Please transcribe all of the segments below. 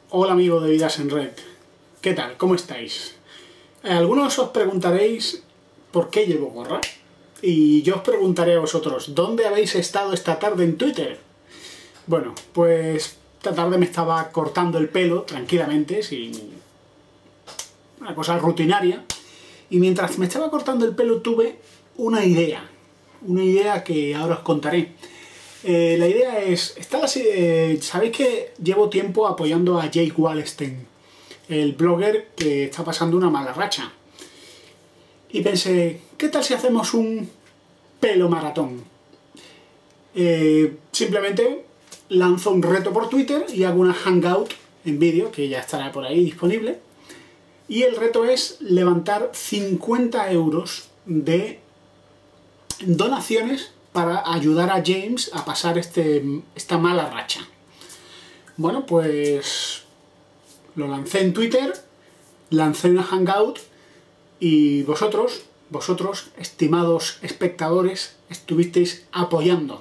Hola amigos de Vidas en Red, ¿qué tal? ¿Cómo estáis? Algunos os preguntaréis por qué llevo gorra y yo os preguntaré a vosotros, ¿dónde habéis estado esta tarde en Twitter? Bueno, pues esta tarde me estaba cortando el pelo tranquilamente, sin una cosa rutinaria, y mientras me estaba cortando el pelo tuve una idea que ahora os contaré. La idea es, sabéis que llevo tiempo apoyando a Jake Wallerstein, el blogger que está pasando una mala racha. Y pensé, ¿qué tal si hacemos un pelo maratón? Simplemente lanzo un reto por Twitter y hago una hangout en vídeo, que ya estará por ahí disponible. Y el reto es levantar 50 euros de donaciones para ayudar a James a pasar esta mala racha. Bueno, pues lo lancé en Twitter, lancé una hangout y vosotros, estimados espectadores, estuvisteis apoyando.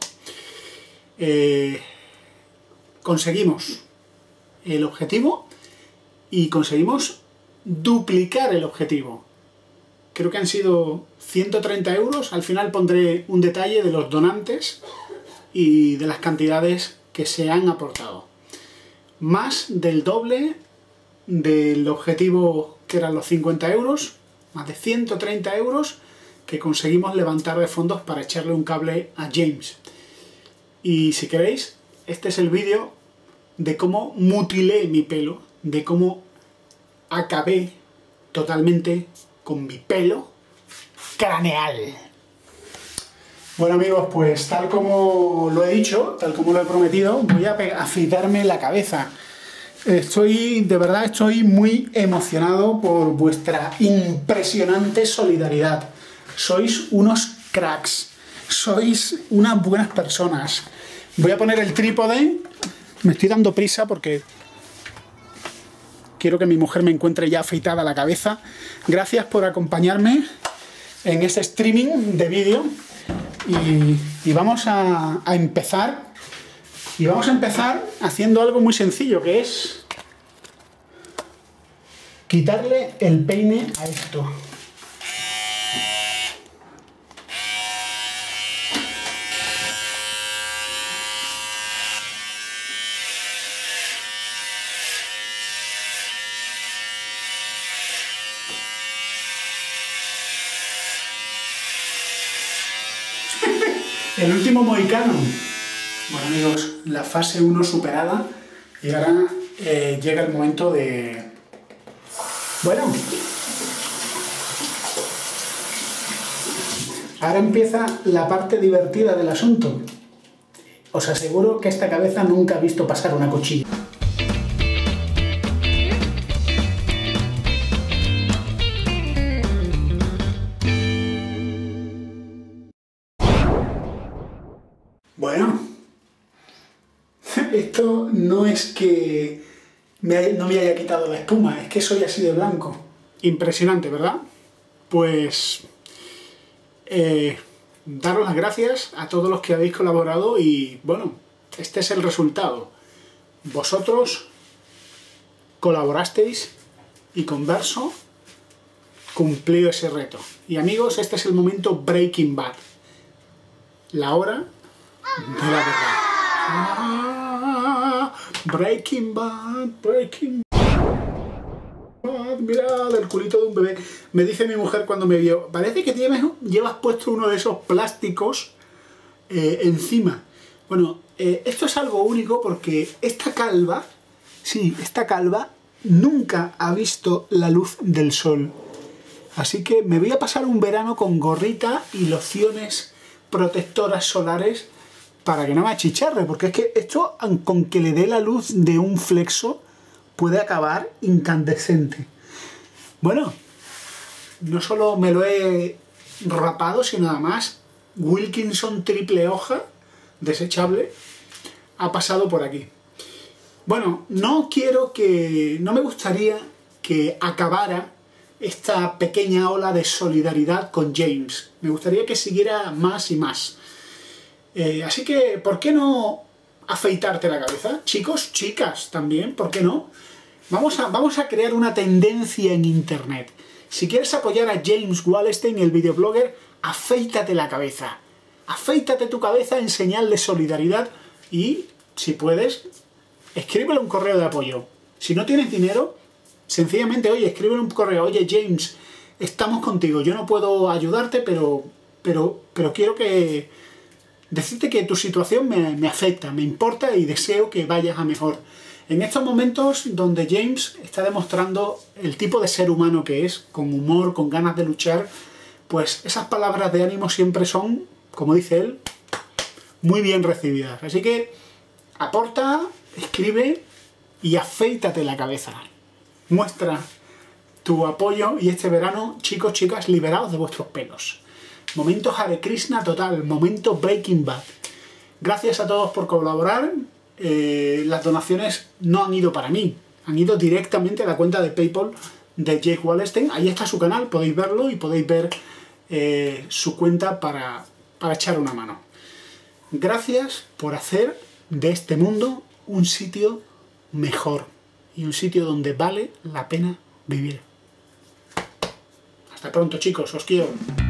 Conseguimos el objetivo y conseguimos duplicar el objetivo. Creo que han sido 130 euros, al final pondré un detalle de los donantes y de las cantidades que se han aportado. Más del doble del objetivo que eran los 50 euros, más de 130 euros que conseguimos levantar de fondos para echarle un cable a James. Y si queréis, este es el vídeo de cómo mutilé mi pelo, de cómo acabé totalmente con mi pelo craneal. Bueno amigos, pues tal como lo he dicho, tal como lo he prometido, voy a afeitarme la cabeza. De verdad estoy muy emocionado por vuestra impresionante solidaridad. Sois unos cracks, sois unas buenas personas. Voy a poner el trípode, me estoy dando prisa porque quiero que mi mujer me encuentre ya afeitada la cabeza. Gracias por acompañarme en este streaming de vídeo y vamos a empezar. Y vamos a empezar haciendo algo muy sencillo, que es quitarle el peine a esto. El último mohicano. Bueno amigos, la fase 1 superada y ahora llega el momento de... Bueno, ahora empieza la parte divertida del asunto. Os aseguro que esta cabeza nunca ha visto pasar una cuchilla. Bueno, esto no es que no me haya quitado la espuma, es que soy así de blanco. Impresionante, ¿verdad? Pues daros las gracias a todos los que habéis colaborado y bueno, este es el resultado. Vosotros colaborasteis y Converso cumplió ese reto. Y amigos, este es el momento Breaking Bad. La hora de la verdad. Breaking Bad, Breaking Bad. Mirad el culito de un bebé. Me dice mi mujer cuando me vio, parece que llevas puesto uno de esos plásticos encima. Bueno, esto es algo único porque esta calva, sí, esta calva nunca ha visto la luz del sol. Así que me voy a pasar un verano con gorrita y lociones protectoras solares para que no me achicharre, porque es que esto, con que le dé la luz de un flexo, puede acabar incandescente. Bueno, no solo me lo he rapado, sino además Wilkinson triple hoja, desechable, ha pasado por aquí. Bueno, no me gustaría que acabara esta pequeña ola de solidaridad con James. Me gustaría que siguiera más y más. Así que, ¿por qué no afeitarte la cabeza? Chicos, chicas también, ¿por qué no? Vamos a crear una tendencia en Internet. Si quieres apoyar a James Wallerstein, el videoblogger, afeítate la cabeza. Afeítate tu cabeza en señal de solidaridad y, si puedes, escríbele un correo de apoyo. Si no tienes dinero, sencillamente, oye, escríbele un correo. Oye, James, estamos contigo. Yo no puedo ayudarte, pero quiero decirte que tu situación me afecta, me importa y deseo que vayas a mejor. En estos momentos donde James está demostrando el tipo de ser humano que es, con humor, con ganas de luchar, pues esas palabras de ánimo siempre son, como dice él, muy bien recibidas. Así que aporta, escribe y afeítate la cabeza. Muestra tu apoyo y este verano, chicos, chicas, liberados de vuestros pelos. Momento Hare Krishna total, momento Breaking Bad. Gracias a todos por colaborar. Las donaciones no han ido para mí, han ido directamente a la cuenta de PayPal de Jake Wallerstein. Ahí está su canal, podéis verlo y podéis ver su cuenta para echar una mano. Gracias por hacer de este mundo un sitio mejor y un sitio donde vale la pena vivir. Hasta pronto, chicos, os quiero.